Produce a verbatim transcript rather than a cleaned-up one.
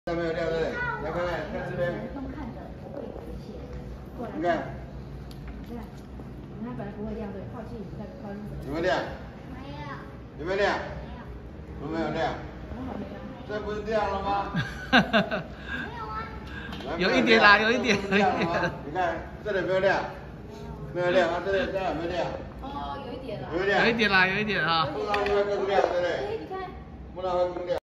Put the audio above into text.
看没有亮对不对？来看看，看这边。 东看的不会直线，过来。 你看。 你看，你看本来不会亮，对，靠近再靠近。 有没有亮？ 没有。 有没有亮？ 没有。 有没有亮？这不是亮了吗？ 没有啊。 有一点啦，有一点。 亮了吗？你看这里有没有亮？没有亮啊，这里这有没有亮？ 哦，有一点了。 有一点。 有一点啦，有一点啊。 碰到就会更亮，对不对？ 哎，你看。 碰到会更亮。